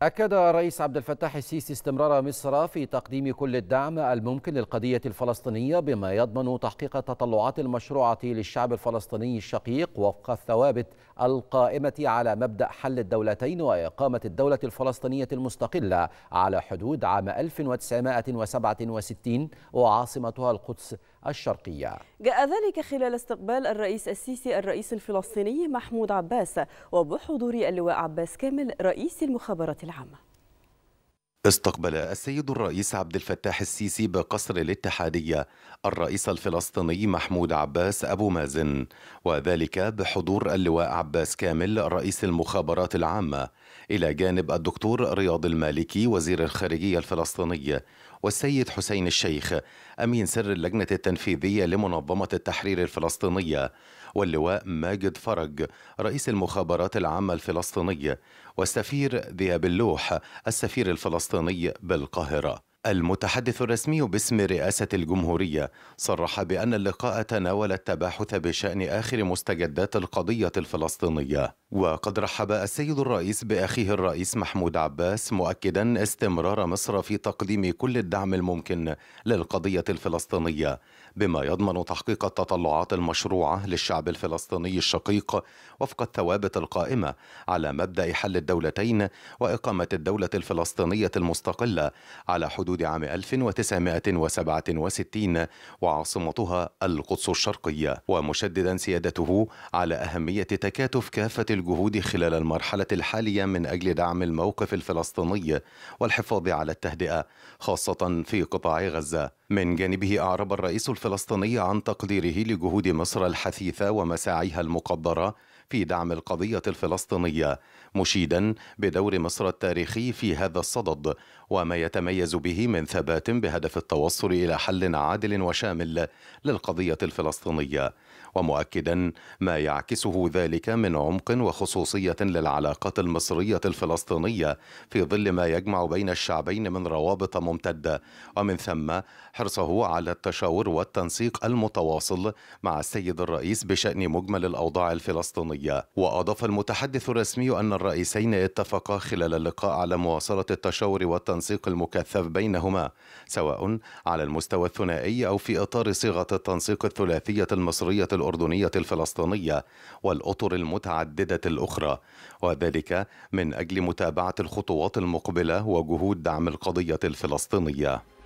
أكد الرئيس عبد الفتاح السيسي استمرار مصر في تقديم كل الدعم الممكن للقضية الفلسطينية بما يضمن تحقيق التطلعات المشروعة للشعب الفلسطيني الشقيق وفق الثوابت القائمة على مبدأ حل الدولتين وإقامة الدولة الفلسطينية المستقلة على حدود عام 1967 وعاصمتها القدس الشرقية. جاء ذلك خلال استقبال الرئيس السيسي الرئيس الفلسطيني محمود عباس وبحضور اللواء عباس كامل رئيس المخابرات العامة. استقبل السيد الرئيس عبد الفتاح السيسي بقصر الاتحادية الرئيس الفلسطيني محمود عباس أبو مازن، وذلك بحضور اللواء عباس كامل رئيس المخابرات العامة، إلى جانب الدكتور رياض المالكي وزير الخارجية الفلسطيني، والسيد حسين الشيخ أمين سر اللجنة التنفيذية لمنظمة التحرير الفلسطينية، واللواء ماجد فرج رئيس المخابرات العامة الفلسطينية، والسفير ذياب اللوح السفير الفلسطيني بالقاهرة. المتحدث الرسمي باسم رئاسة الجمهورية صرح بأن اللقاء تناول التباحث بشأن آخر مستجدات القضية الفلسطينية. وقد رحب السيد الرئيس بأخيه الرئيس محمود عباس، مؤكدا استمرار مصر في تقديم كل الدعم الممكن للقضية الفلسطينية بما يضمن تحقيق التطلعات المشروعة للشعب الفلسطيني الشقيق وفق الثوابت القائمة على مبدأ حل الدولتين وإقامة الدولة الفلسطينية المستقلة على حدود عام 1967 وعاصمتها القدس الشرقية، ومشددا سيادته على أهمية تكاتف كافة الجهود خلال المرحلة الحالية من أجل دعم الموقف الفلسطيني والحفاظ على التهدئة خاصة في قطاع غزة. من جانبه أعرب الرئيس الفلسطيني عن تقديره لجهود مصر الحثيثة ومساعيها المقدرة في دعم القضية الفلسطينية، مشيدا بدور مصر التاريخي في هذا الصدد وما يتميز به من ثبات بهدف التوصل إلى حل عادل وشامل للقضية الفلسطينية، ومؤكدا ما يعكسه ذلك من عمق وخصوصية للعلاقات المصرية الفلسطينية في ظل ما يجمع بين الشعبين من روابط ممتدة، ومن ثم حرصه على التشاور والتنسيق المتواصل مع السيد الرئيس بشأن مجمل الأوضاع الفلسطينية. وأضاف المتحدث الرسمي أن الرئيسين اتفقا خلال اللقاء على مواصلة التشاور والتنسيق المكثف بينهما، سواء على المستوى الثنائي أو في إطار صيغة التنسيق الثلاثية المصرية الأردنية الفلسطينية والأطر المتعددة الأخرى، وذلك من أجل متابعة الخطوات المقبلة وجهود دعم القضية الفلسطينية.